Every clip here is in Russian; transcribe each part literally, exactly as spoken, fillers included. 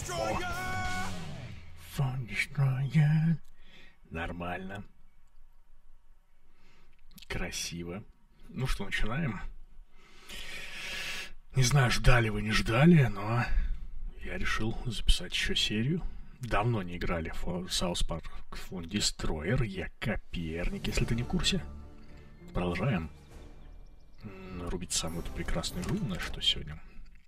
Phone Destroyer. Нормально. Красиво. Ну что, начинаем? Не знаю, ждали вы, не ждали, но я решил записать еще серию. Давно не играли в South Park Phone Destroyer. Я Коперник, если ты не в курсе. Продолжаем рубить самую эту прекрасную игру, на что сегодня.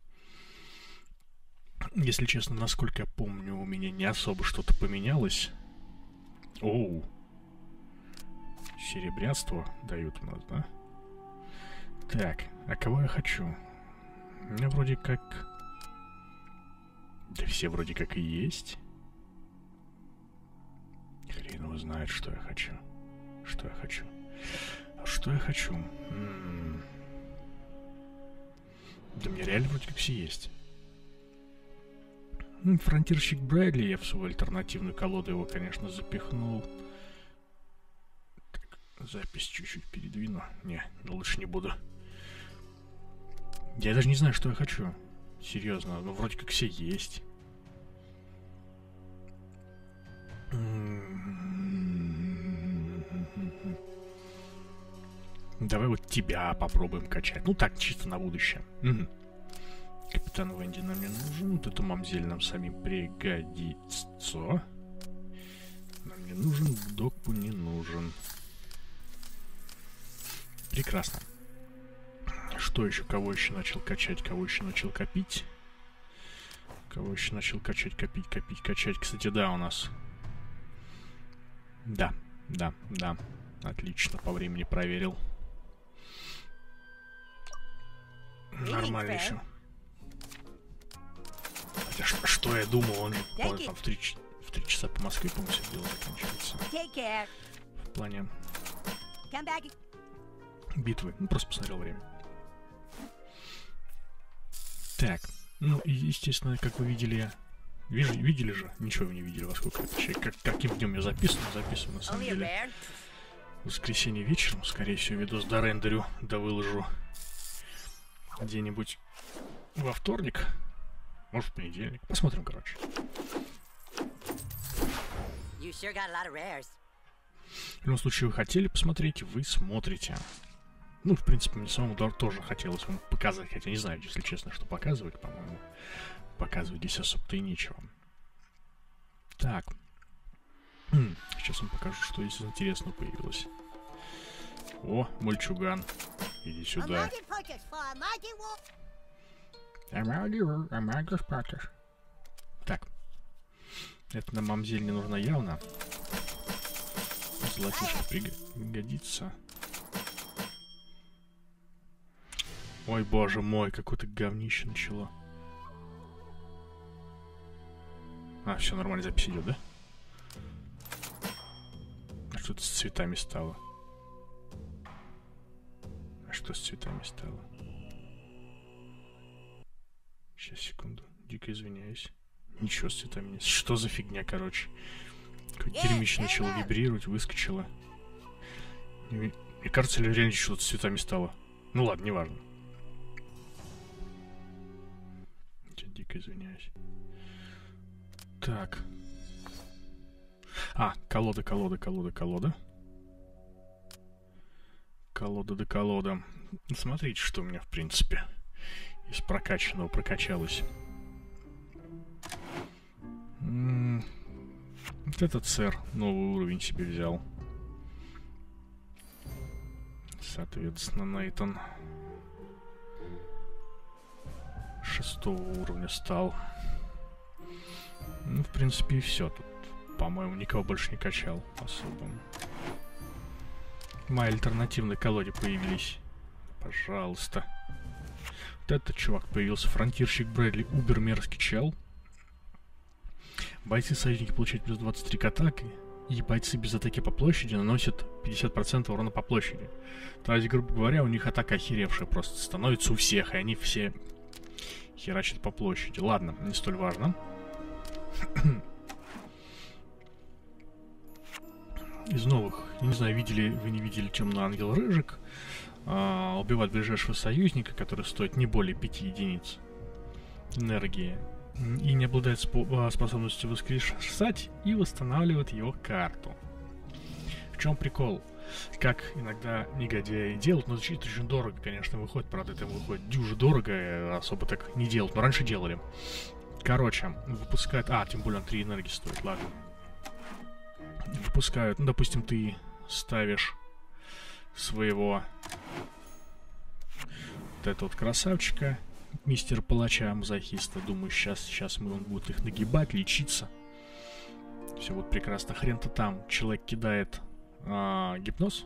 Если честно, насколько я помню, у меня не особо что-то поменялось. Оу. Серебрянство дают у нас, да? Так, а кого я хочу? У меня вроде как... Да все вроде как и есть. Хрен его знает, что я хочу. Что я хочу. А что я хочу? М-м-м. Да мне реально вроде как все есть. Фронтирщик Брэдли, я в свою альтернативную колоду его, конечно, запихнул. Так, запись чуть-чуть передвину. Не, лучше не буду. Я даже не знаю, что я хочу. Серьезно, ну вроде как все есть. Давай вот тебя попробуем качать. Ну так, чисто на будущее. Угу. Капитан Венди нам не нужен. Вот эту мамзель нам самим пригодится. Нам не нужен, Докпу не нужен. Прекрасно. Что еще? Кого еще начал качать? Кого еще начал копить? Кого еще начал качать, копить, копить, качать? Кстати, да, у нас... Да, да, да. Отлично, по времени проверил. Нормально еще. Хотя что, что я думал, он, он там в три, в три часа по Москве, по-моему, все дело заканчивается. В плане битвы. Ну, просто посмотрел время. Так, ну, и, естественно, как вы видели... Вижу, видели же? Ничего вы не видели, во сколько это. Как, каким днем я записываю? Записываю, на самом деле. В воскресенье вечером, скорее всего, видос дорендерю, да выложу где-нибудь во вторник. Может, в понедельник. Посмотрим, короче. В любом случае, вы хотели посмотреть, вы смотрите. Ну, в принципе, мне самому тоже хотелось вам показать, хотя не знаю, если честно, что показывать, по-моему. Показывать здесь особо-то и нечего. Так. Сейчас вам покажу, что здесь интересно появилось. О, мальчуган. Иди сюда. Так. Это на мамзель не нужно явно. Золотишко пригодится. Ой, боже мой, какое-то говнище начало. А, все нормально, запись идет, да? А что-то с цветами стало. А что с цветами стало? Сейчас, секунду. Дико извиняюсь. Ничего с цветами нет. Что за фигня, короче? Какое-то дерьмище начало вибрировать, выскочило. Мне кажется, ли реально что-то с цветами стало? Ну ладно, неважно. Дико извиняюсь. Так. А, колода, колода, колода, колода. Колода да колода. Смотрите, что у меня, в принципе, из прокачанного прокачалось. М-м- вот этот сэр новый уровень себе взял. Соответственно, Нейтан шестого уровня стал. Ну, в принципе, и все. Тут, по-моему, никого больше не качал особо. Мои альтернативные колоде появились. Пожалуйста. Вот этот чувак появился. Фронтирщик Брэдли. Убер мерзкий чел. Бойцы союзники получают плюс двадцать три к атаке. И бойцы без атаки по площади наносят пятьдесят процентов урона по площади. То есть, грубо говоря, у них атака охеревшая просто становится у всех. И они все херачат по площади. Ладно, не столь важно. Из новых, я не знаю, видели вы не видели Темный Ангел Рыжик. А, убивает ближайшего союзника, который стоит не более пяти единиц энергии. и не обладает спо способностью воскрешать и восстанавливает его карту. В чем прикол? Как иногда негодяи делают, но это очень дорого, конечно, выходит, правда, это выходит дюже дорого, особо так не делают, но раньше делали. Короче, выпускают... А, тем более он три энергии стоит, ладно. Выпускают, ну, допустим, ты ставишь своего вот этого вот красавчика, мистера палача, мазохиста. Думаю, сейчас, сейчас мы, он будет их нагибать, лечиться. Все вот прекрасно. Хрен-то там. Человек кидает а, гипноз.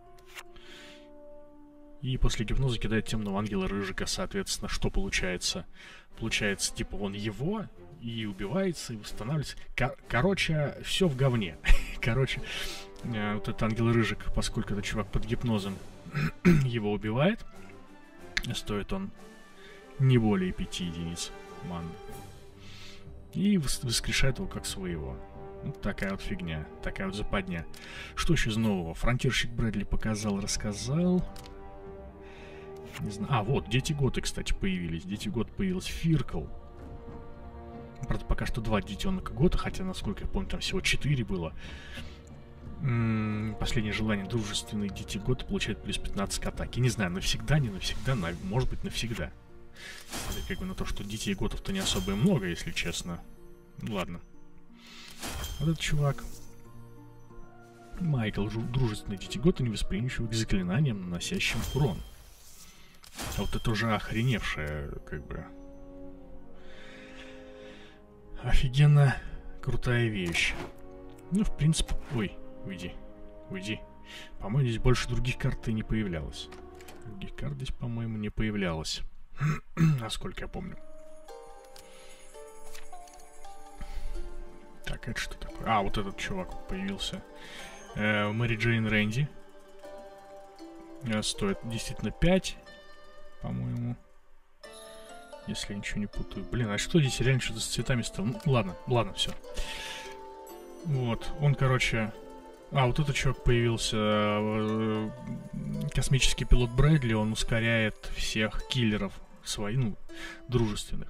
И после гипноза кидает темного ангела Рыжика, соответственно. Что получается? Получается, типа, он его и убивается, и восстанавливается. Кор- короче, все в говне. Короче, э, вот этот ангел Рыжик, поскольку этот чувак под гипнозом его убивает, стоит он не более пяти единиц маны. И воскрешает его как своего. Вот такая вот фигня, такая вот западня. Что еще из нового? Фронтирщик Брэдли показал, рассказал. Не знаю. А, вот, Дети Готы, кстати, появились. Дети Гот появилась Фиркл. Правда, пока что два детенка Гота, хотя, насколько я помню, там всего четыре было. М-м, последнее желание дружественные Дети Готы получают плюс пятнадцать к атаке. Не знаю, навсегда, не навсегда, на... может быть, навсегда. Это как бы на то, что детей Готов-то не особо и много, если честно. Ну, ладно. Вот этот чувак. Майкл, дружественные Дети Готы, невосприимчивы к заклинаниям, наносящим урон. А вот это уже охреневшая, как бы... Офигенно крутая вещь. Ну, в принципе... Ой, уйди. Уйди. По-моему, здесь больше других карт и не появлялось. Других карт здесь, по-моему, не появлялось. Насколько я помню. Так, это что такое? А, вот этот чувак появился. Э, Мэри Джейн Рэнди. Э, стоит действительно пять. По-моему. Если я ничего не путаю. Блин, а что здесь реально что-то с цветами стало? Ну, ладно, ладно, все. Вот, он, короче... А, вот этот чувак появился. Космический пилот Брэдли. Он ускоряет всех киллеров своих, ну, дружественных.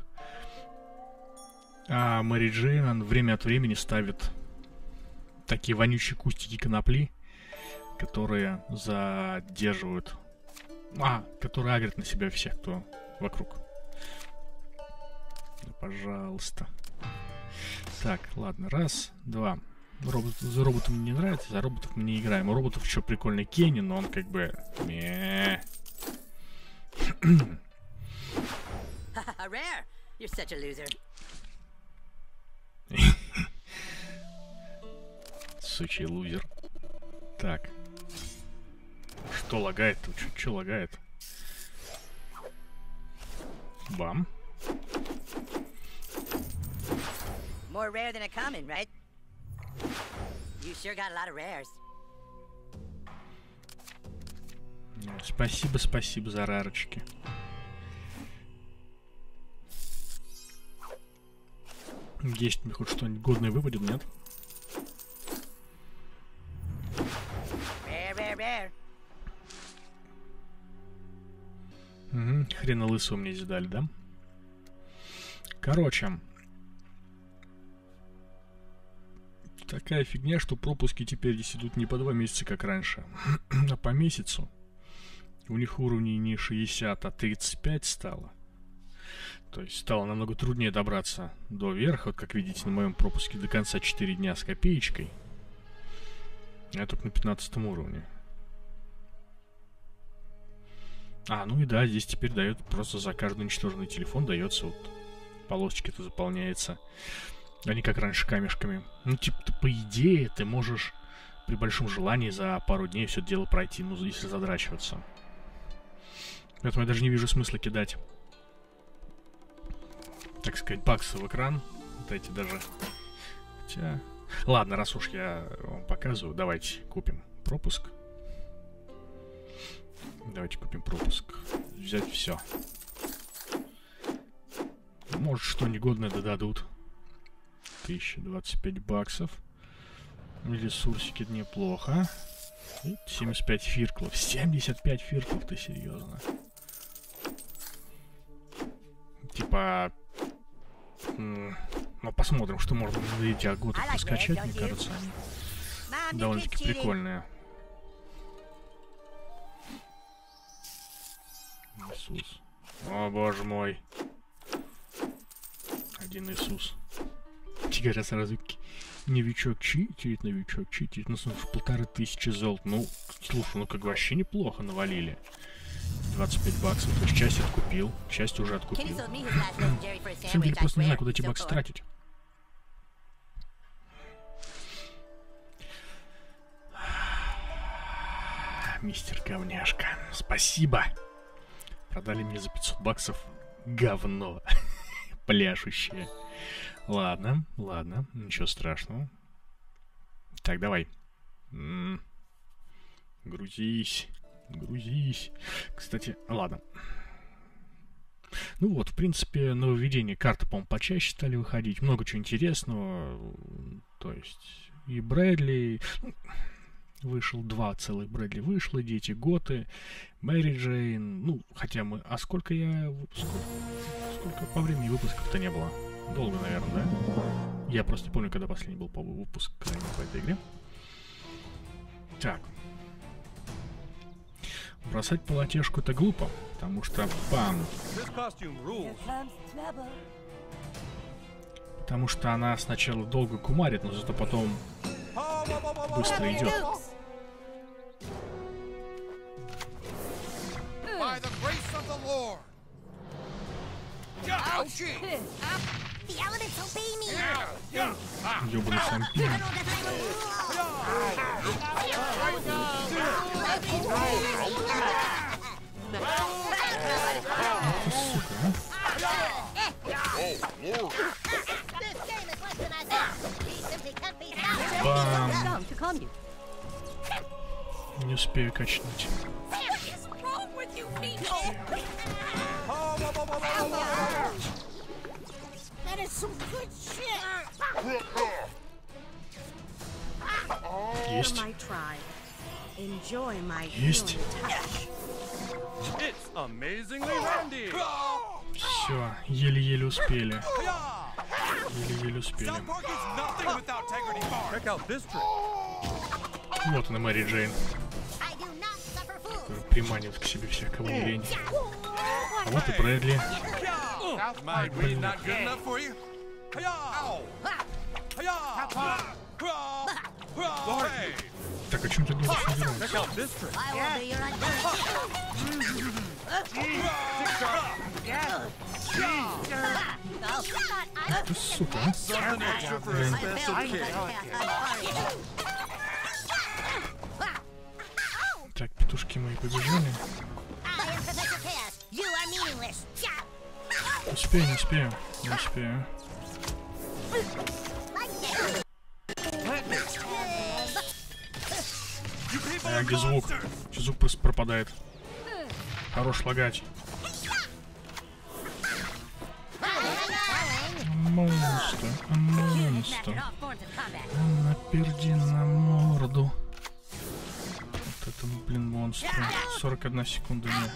А Мэри Джейн, он время от времени ставит такие вонючие кустики конопли, которые задерживают... А, которые агрят на себя всех, кто вокруг. Да, пожалуйста. Так, ладно, раз, два. Робот, за роботом мне не нравится, за роботов мы не играем. У роботов еще прикольный Кенни, но он как бы... Меее. Сучий лузер. Так. Что лагает-то? Че лагает? Бам. More rare than a common, right? You sure got a lot of rares. Спасибо, спасибо за рарочки. Есть мне хоть что-нибудь годное выводит, нет? Rare, rare, rare. Угу, хрена лысого мне здесь дали, да? Короче. Такая фигня, что пропуски теперь здесь идут не по два месяца, как раньше, а по месяцу. У них уровней не шестьдесят, а тридцать пять стало. То есть стало намного труднее добраться до верха. Вот как видите, на моем пропуске до конца четыре дня с копеечкой. Я только на пятнадцатом уровне. А, ну и да, здесь теперь дает просто за каждый уничтоженный телефон дается вот полосочки-то заполняется. А не как раньше камешками. Ну, типа, ты, по идее, ты можешь при большом желании за пару дней все дело пройти, ну, если задрачиваться. Поэтому я даже не вижу смысла кидать, так сказать, баксы в экран. Вот эти даже. Хотя... Ладно, раз уж я вам показываю, давайте купим пропуск. Давайте купим пропуск. Взять все. Может, что негодное додадут. тысяча двадцать пять баксов. Ресурсики неплохо. И семьдесят пять фирклов. семьдесят пять фирклов, ты серьезно? Типа... Ну, посмотрим, что можно на эти аготы поскачать, мне кажется, они довольно-таки прикольные. Иисус. О, боже мой. Один Иисус. Теперь сразу новичок читит, новичок читит. Ну, слушай, полторы тысячи золот. Ну, слушай, ну как вообще неплохо навалили. двадцать пять баксов. То есть часть откупил, часть уже откупил. На самом деле просто не знаю, куда эти баксы тратить. Мистер Говняшка, спасибо. Продали мне за пятьсот баксов говно. Пляшущее. Ладно, ладно, ничего страшного. Так, давай. М-м. Грузись, грузись. Кстати, ладно. Ну вот, в принципе, нововведения карты, по-моему, почаще стали выходить. Много чего интересного. То есть и Брэдли... Вышел два целых Брэдли, вышло, дети Готы, Мэри Джейн. Ну, хотя мы... А сколько я... Сколько, сколько по времени выпусков-то не было? Долго, наверное, да? Я просто не помню, когда последний был по выпуск по этой игре. Так. Бросать полотешку это глупо, потому что пам. Потому что она сначала долго кумарит, но зато потом быстро идет. Ёбаный сампин. Это сука, а? Бам! Не успею качнуть. Есть. Есть. Все, еле-еле успели. Еле-еле успели. Вот она, Мэри Джейн. Приманивает к себе всех, кого не лень. А вот и Брэдли. Ай, блин. Так, а чем ты думаешь, что делать? Ты сука, а? Так, петушки мои побежали. Успею, не успею, не успею. А, где звук? Звук просто пропадает. Хорош лагать. Монстр, монстр. Наперди на морду. Вот это, блин, монстр. сорок одна секунда. Нет.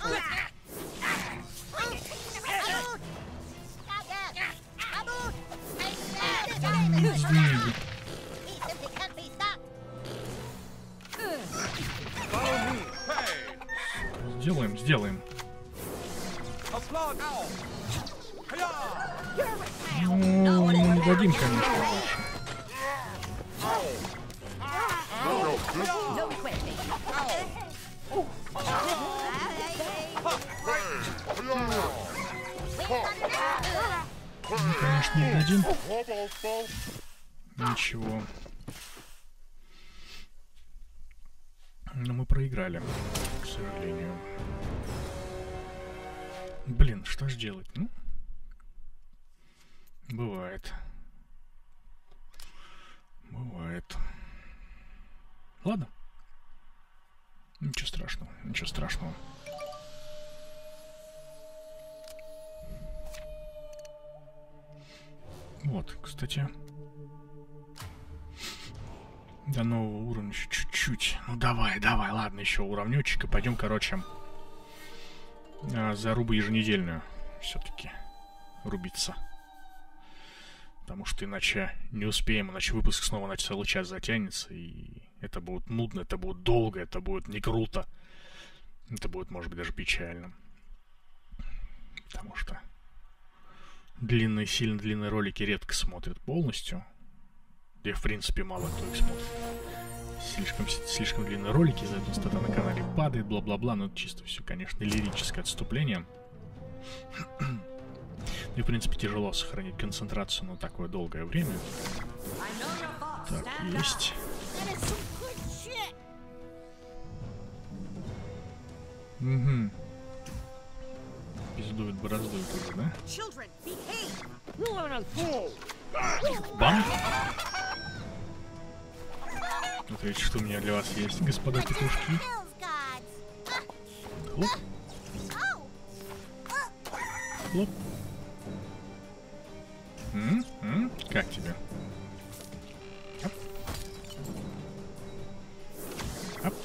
Сделаем, сделаем. Ну, не дадим, конечно, больше. Ну, конечно, не дадим. Ничего. Но мы проиграли, к сожалению. Блин, что ж делать? Ну, бывает. Бывает. Ладно. Ничего страшного, ничего страшного. Вот, кстати. До нового уровня еще чуть-чуть. Ну давай, давай, ладно, еще уровнёчек. И пойдем, короче, за рубу еженедельную все-таки рубиться. Потому что иначе не успеем, иначе выпуск снова на целый час затянется, и это будет нудно, это будет долго, это будет не круто. Это будет, может быть, даже печально. Потому что длинные, сильно длинные ролики редко смотрят полностью. Да и, в принципе, мало кто их смотрит. Слишком, слишком длинные ролики, из-за этого стата на канале падает, бла-бла-бла. Но это чисто все, конечно, лирическое отступление. И, в принципе, тяжело сохранить концентрацию на такое долгое время. Так, есть. Угу. Пиздует бороздует уже, да? Бам! Смотрите, что у меня для вас есть, господа петушки. Хлоп. Хлоп. М? М? Как тебе? Оп. Оп.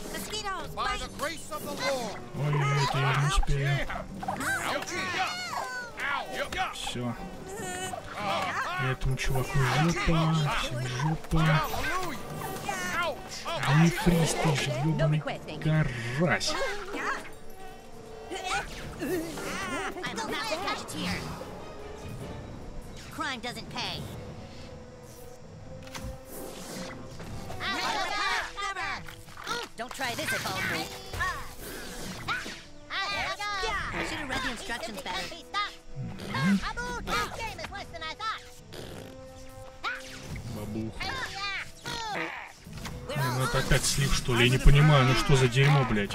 Ой, это я не успею. Все. Этому чуваку жопа, всем жопа. Да не фриз, ты же ёбаный карась. Crime doesn't pay. Don't try this at home, Rick. I should have read the instructions better. Бабух. Ну это опять слив, что ли? Я не понимаю, ну что за дерьмо, блядь?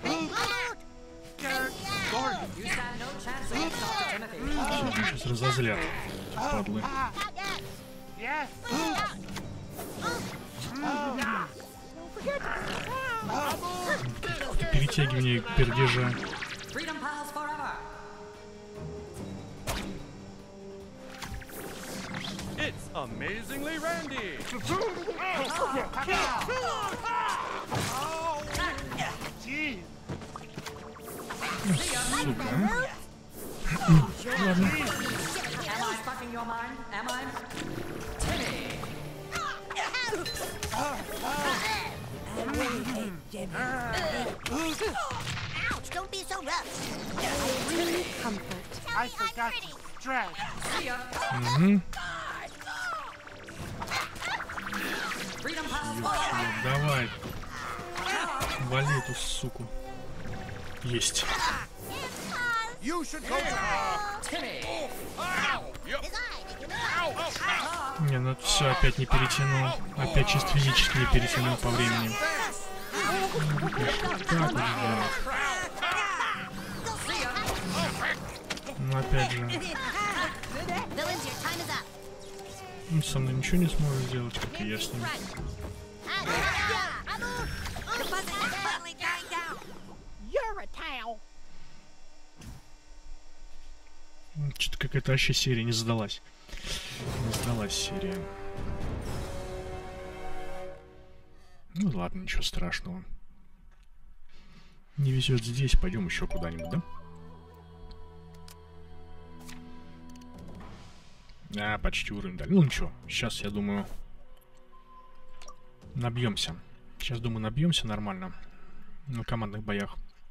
Сейчас разозлят, эти падлы. Какое-то перетягивание пердежа. It's amazingly Randy. Сука. Ладно. Ouch, don't be so rough. I forgot to stretch. Угу. Давай. Вали эту суку. Есть. Не, ну все, опять не перетянул. Опять чисто физически не перетянул по времени. Так вот сделать. Ну опять же. Он со мной ничего не сможет сделать, как и я с ним. Что-то какая-то вообще серия не сдалась. Не сдалась серия. Ну ладно, ничего страшного. Не везет здесь, пойдем еще куда-нибудь, да? А, почти уровень дали. Ну ничего, сейчас, я думаю, набьемся. Сейчас, думаю, набьемся нормально на командных боях.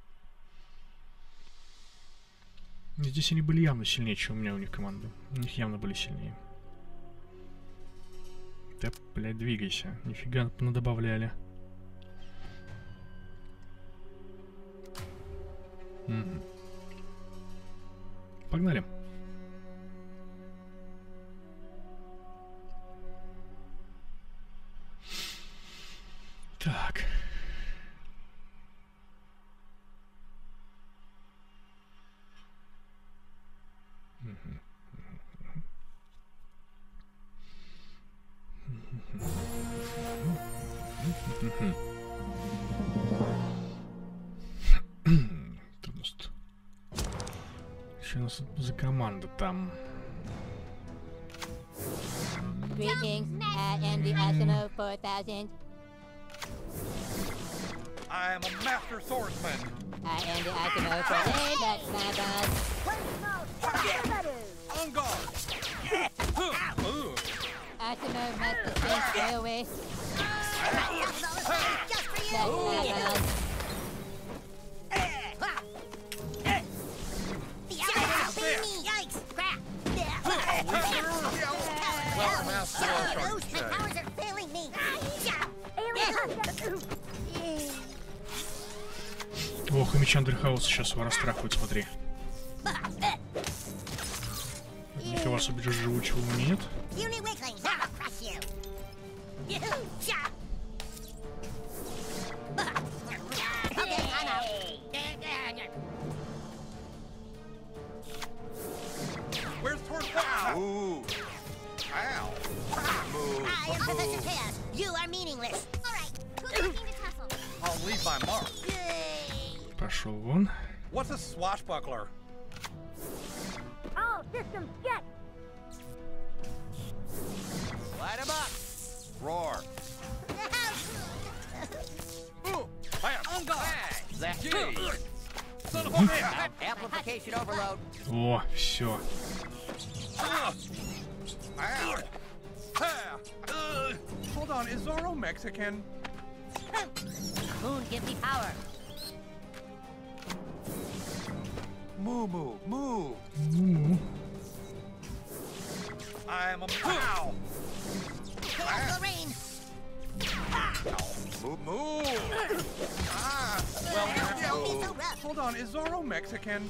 Здесь они были явно сильнее, чем у меня у них команды. У них явно были сильнее. Да, блядь, двигайся. Нифига надобавляли. Угу. Погнали. Так. Что у нас тут? Что у нас за команда там? Greetings, uh, Andy Asino four thousand. I am a master swordsman. Uh, Andy Asino four thousand. That's my boss. On guard. Asinov has to stay stay away. That badass. Yikes! Crap! Well, Master Those Sword powers are failing me. Ох, и меч Андерхауса сейчас его расстрахивают, смотри. Никого особо живучего нет. Puny weaklings, I'll crush you. Okay, I'm out. Where's Tornado? Ooh. Ow. Move. I am Professor Chaos. You are meaningless. All right, who's looking to tussle? I'll leave my mark. Пошел вон. What's a swashbuckler? All systems get. Light him up. Roar. Ooh. Bam. On guard. That Jeez. Son of a bitch. amplification overload. О, все. Ow. Ah. Uh. Hold on, is Zorro Mexican? Moon, give me power. Moo moo moo. Ну, I'm a ow. Chaos will reign. Moo moo. Ah. Well, Don't be yeah. so rough. Hold on, is Zorro Mexican?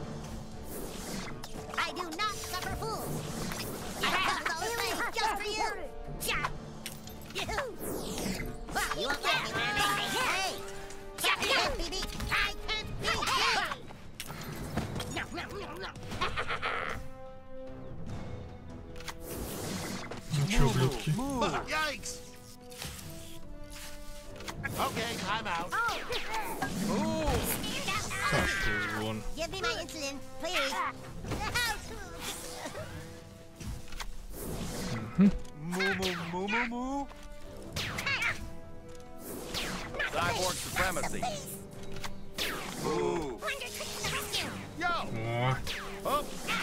I do not suffer fools. I have all this thing just for you. Chop. You. You won't let me win anything. Hey. Chop it up, baby. I can be hey. No, no, no, no. ну чё, ублюдки? Yikes. Okay, I'm out. Ooh. Пошел вон. Give me my insulin, please. Moo moo moo moo moo. Cyborg supremacy. Ooh. Yo. О, Up.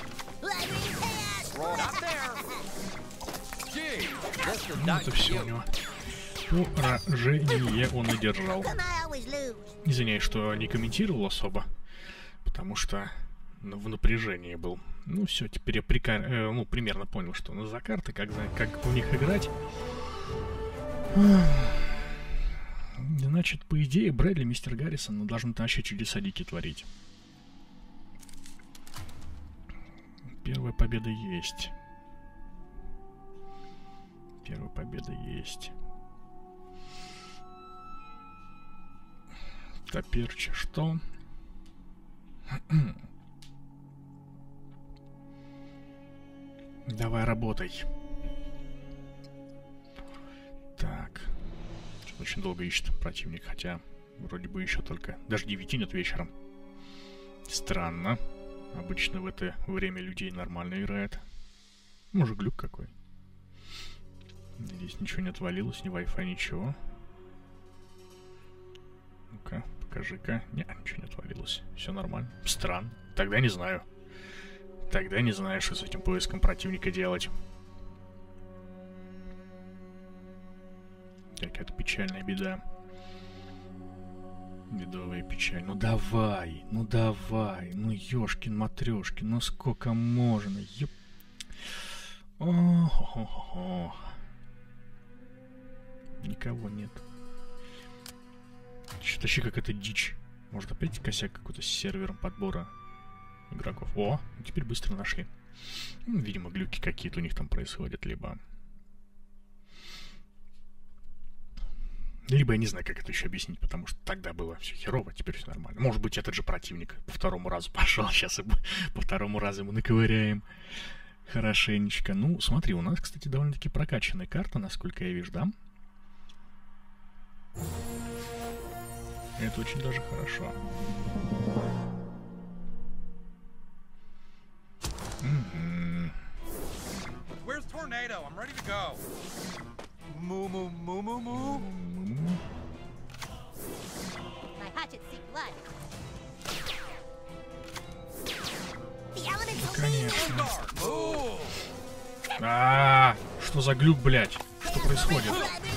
Not there. Gee, this is ну not это все у you. него. Поражение он и держал. Come I always lose. Извиняюсь, что не комментировал особо, потому что ну, в напряжении был. Ну все, теперь я прика... э, ну, примерно понял, что у нас за карты, как, за... как в них играть. Значит, по идее, Брэдли, мистер Гаррисон, ну, должен вообще чудеса дикие творить. Первая победа есть. Первая победа есть. Топерче что? Давай работай. Так. Что-то очень долго ищет противник, хотя вроде бы еще только даже девяти нет вечером. Странно. Обычно в это время людей нормально играет. Может, глюк какой. Здесь ничего не отвалилось, ни Wi-Fi, ничего. Ну-ка, покажи-ка. Не, ничего не отвалилось. Все нормально. Странно. Тогда не знаю. Тогда не знаю, что с этим поиском противника делать. Какая-то печальная беда. Бедовая печаль. Ну давай, ну давай. Ну ёшкин-матрёшкин, ну сколько можно? Ёп. О-хо-хо-хо. Никого нет. Что-то вообще какая-то дичь. Может опять косяк какой-то с сервером подбора игроков. О, теперь быстро нашли. Ну, видимо, глюки какие-то у них там происходят, либо... Либо я не знаю, как это еще объяснить, потому что тогда было все херово, теперь все нормально. Может быть, этот же противник по второму разу пошел, сейчас и по второму разу мы наковыряем хорошенечко. Ну, смотри, у нас, кстати, довольно-таки прокачанная карта, насколько я вижу, да? Это очень даже хорошо. Mm-hmm. Where's Tornado? I'm ready to go. Moo moo moo moo moo. My hatchets seek blood. The elements will Конечно. Ooh. А, что Что за глюк, блядь? Что происходит?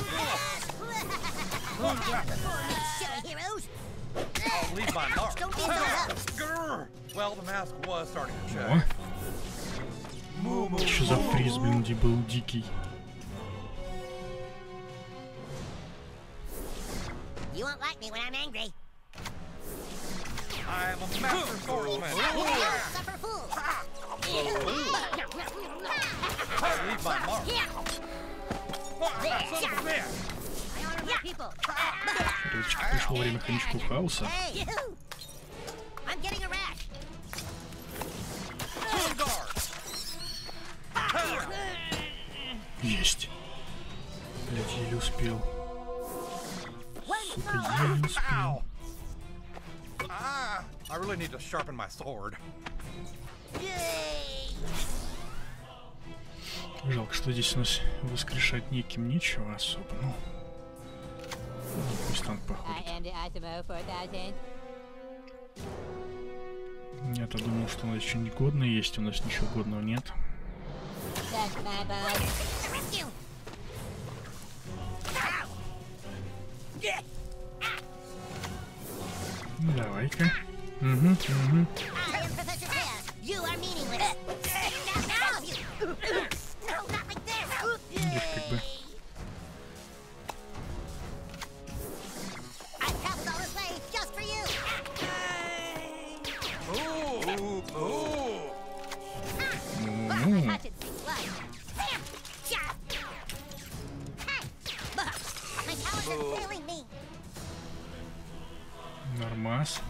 I'll leave my mark. Grr. Well, the mask was starting to О, check. что за фриз, блин, где был дикий. You won't like me when I'm angry. I'm a master swordsman. Suffer fools. I'll leave my mark. Son of a bitch. I honor my people. Девочка, пришло время коньячку хаоса. Hey, you. I'm getting a rash. Full guard. Есть. Блядь, еле успел. Сука, еле успел. Ow. Ah, I really need to sharpen my sword. Yay. Жалко, что здесь у нас воскрешать неким нечего особо. Ну, ну пусть танк I походит. am the Asimo four thousand. Я-то думал, что у нас еще негодное есть, у нас ничего годного нет. That's my boss. The rescue. Ну, давай-ка. Угу, угу. I am Professor Pear. You are meaningless. Now, now, you. No, not like this. Видишь, как бы. I traveled all this way just for you. Ooh, ooh. Ну, Touch it, see blood. Bam! Shot. Hey! My powers are failing me. нормас.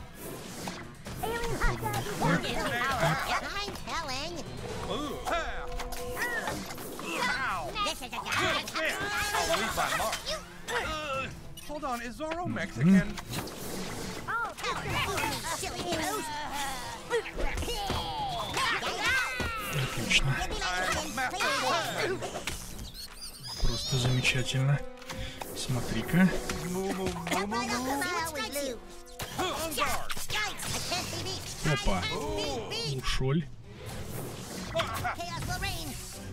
I'm telling. Ooh. Ah. Ow. This is a Son of a guy. bitch. I'll leave my mark. Uh, hold on, is Zorro Mexican? Silly heroes. Отлично. I'm a master swordsman. Просто замечательно. Смотри-ка. Moo, moo, moo, moo, moo. On guard. Опа. Ушоль. Chaos will reign.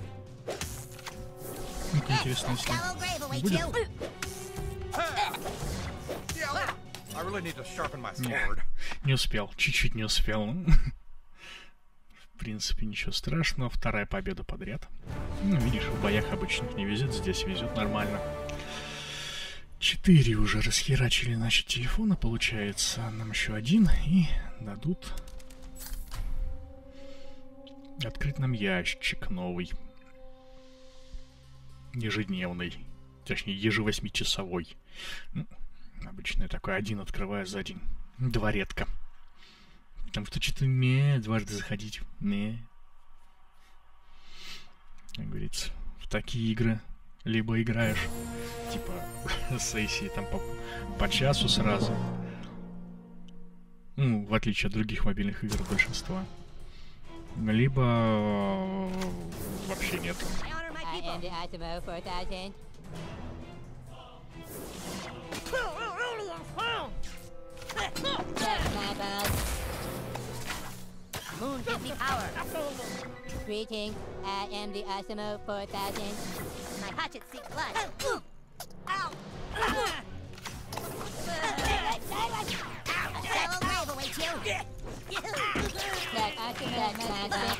Ну-ка, интересно, если Shallow grave awaits будет. you. Yeah, I really need to sharpen my Не, sword. не успел, чуть-чуть не успел. В принципе, ничего страшного. Вторая победа подряд. Ну, видишь, в боях обычных не везет, здесь везет нормально. Четыре уже расхерачили, значит, телефона, получается. Нам еще один, и дадут открыть нам ящик новый. Ежедневный. Точнее, ежевосьмичасовой. Ну, обычно я такой один открываю за день. Два редко. Потому что что-то не дважды заходить. Не. Как говорится, в такие игры либо играешь, типа, сессии там по, по часу сразу. Ну, в отличие от других мобильных игр большинства. Либо вообще нет. I honor my I am people. the Asimo four thousand. That's my boss. Moon gives me power. Greetings. I am the Asimo four thousand. My hatchet seeks blood. Ow! A shallow grave awaits you. That Asimo master.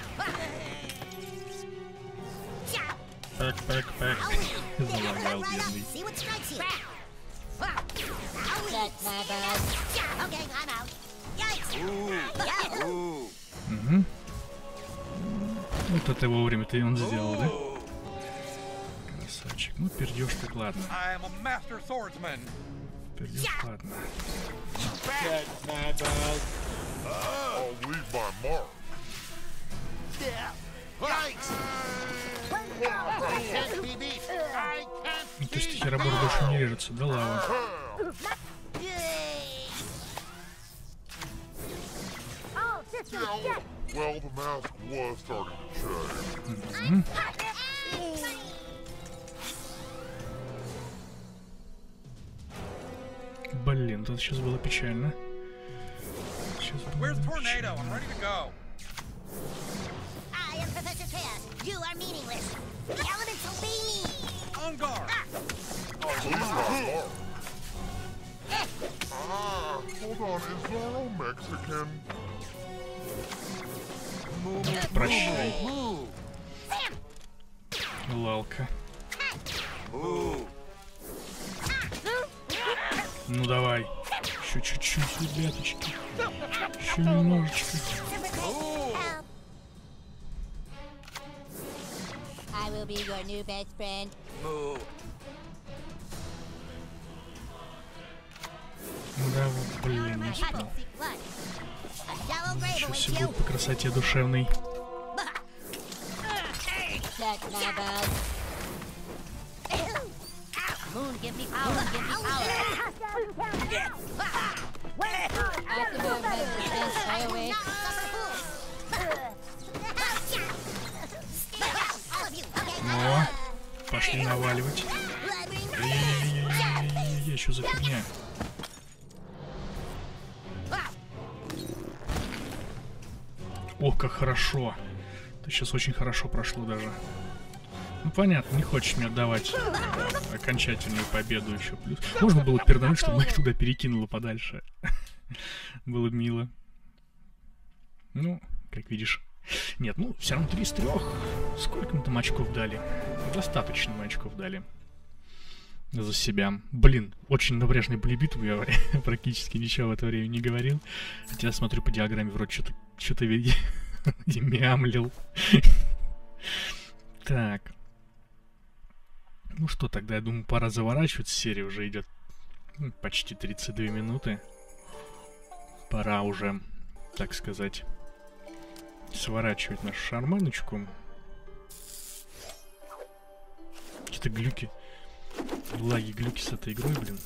Пэк, пэк, пэк. Залагал бедный. See what strikes you. That's That's my boss. Okay, I'm out. Yikes! Ooh. Угу. Вот это вовремя-то и он сделал, да? Красавчик. Ну, пердеж так ладно. I am a master swordsman. Пердеж ладно. I'll leave my mark. Can't be beat. I can't. Ну, то есть херобор больше не режется, да лава? Yeah, well, the mask was starting to change. Мгм. Блин, это сейчас было печально. Сейчас было Where's Tornado? печально. I'm ready to go. I am Professor Pear. You are meaningless. The elements obey me. On guard. Ah, hold on, is Zoro Mexican? Move, Прощай, move, Лалка. move. Ну давай. Еще чуть-чуть, ребяточки. Еще немножечко. Help. I will be your new best friend. Move. Ну да, вот, блин, не успел. Seek blood. A shallow grave Ничего awaits себе, you. по красоте душевной. Suck my balls. Moon, give me power. Moon, give me power. Asino has the sense stay away. О, пошли наваливать. Эй-эй-эй-эй-эй-эй, что за фигня? Ох, как хорошо. Это сейчас очень хорошо прошло даже. Ну понятно, не хочешь мне отдавать окончательную победу еще плюс. Можно было пердануть, чтобы их туда перекинуло подальше. Было мило. Ну, как видишь. Нет, ну, все равно три из трех. Сколько мы там очков дали? Достаточно мы очков дали. За себя. Блин, очень напряжный были битвы, я практически ничего в это время не говорил. Хотя, смотрю по диаграмме, вроде что-то что-то мямлил. Так. Ну что, тогда, я думаю, пора заворачивать. Серия уже идет ну, почти тридцать две минуты. Пора уже, так сказать, сворачивать нашу шарманочку. Какие-то глюки. Лаги, глюки с этой игрой, блин.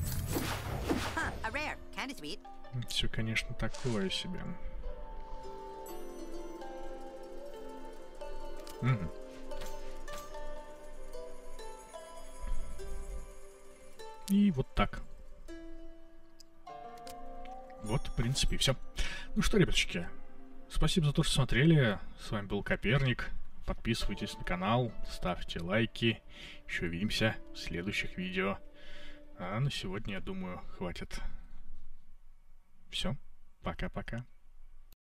Все, конечно, такое себе. Угу. И вот так. Вот, в принципе, и все. Ну что, ребяточки, спасибо за то, что смотрели. С вами был Коперник. Подписывайтесь на канал, ставьте лайки. Еще увидимся в следующих видео. А на сегодня, я думаю, хватит. Все. Пока-пока.